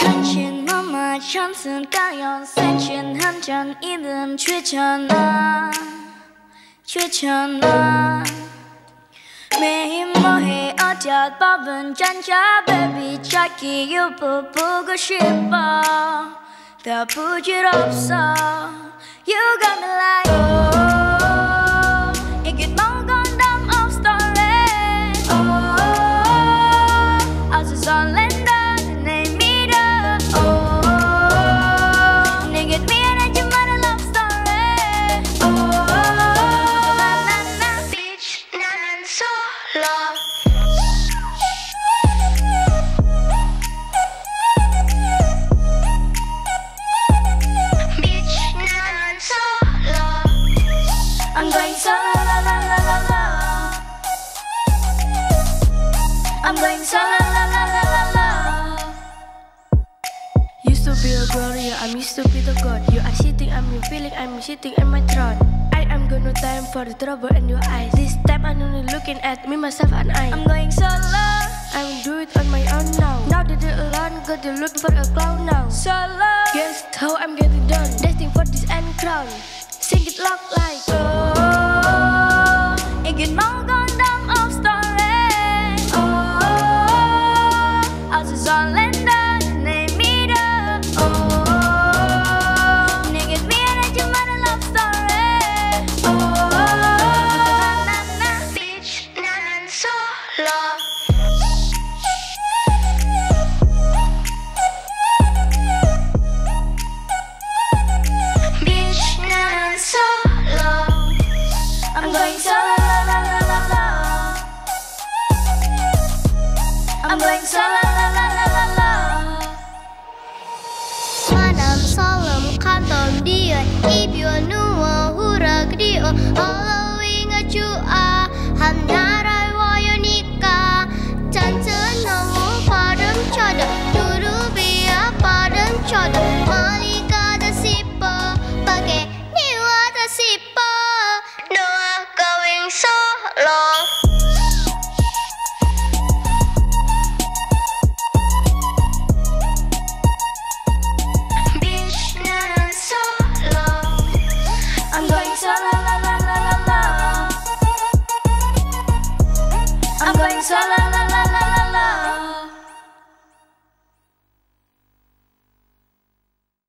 당신 맘마 참슨 까연 센친 한잔 입은 취잖아 매일 뭐해 어디야 밥은 잔자 baby 자기 유부 보고 싶어 다 부질없어 You got me like oh 이게 뭔 건담 of story oh 아주 설렌다 내 믿어 oh 내게 미안하지만 love story oh 나나 bitch 나는 solo I'm going solo, la la la la la. I'm going solo, la la la la la. Used to be a girl, yeah, I'm used to be the god. You are sitting, I'm your feeling, I'm sitting in my throne. I am got no time for the trouble in your eyes. This time I'm only looking at me, myself and I. I'm going solo, I will do it on my own now. Now that you're alone, got you looking for a clown now. solo. Guess how I'm getting done. Destined for this end crown. Sing it loud like Oh, 이게 뭔